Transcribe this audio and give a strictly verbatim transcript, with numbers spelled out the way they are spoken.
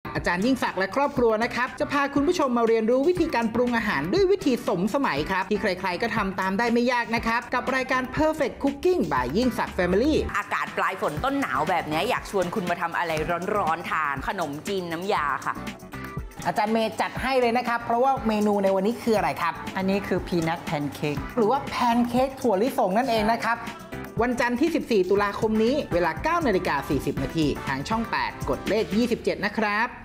อาจารย์ยิ่งศักดิ์และครอบครัวนะครับจะพาคุณผู้ชมมาเรียนรู้วิธีการปรุงอาหารด้วยวิธีสมสมัยครับที่ใครๆก็ทำตามได้ไม่ยากนะครับกับรายการ Perfect Cooking by ยิ่งศักดิ์ Family อากาศปลายฝนต้นหนาวแบบนี้อยากชวนคุณมาทำอะไรร้อนๆทานขนมจีนน้ำยาค่ะอาจารย์เมย์จัดให้เลยนะครับเพราะว่าเมนูในวันนี้คืออะไรครับอันนี้คือพีนัทแพนเค้กหรือว่าแพนเค้กถั่วลิสงนั่นเองนะครับวันจันทร์ที่สิบสี่ตุลาคมนี้เวลา เก้านาฬิกาสี่สิบนาทีทางช่องแปดกดเลขยี่สิบเจ็ดนะครับ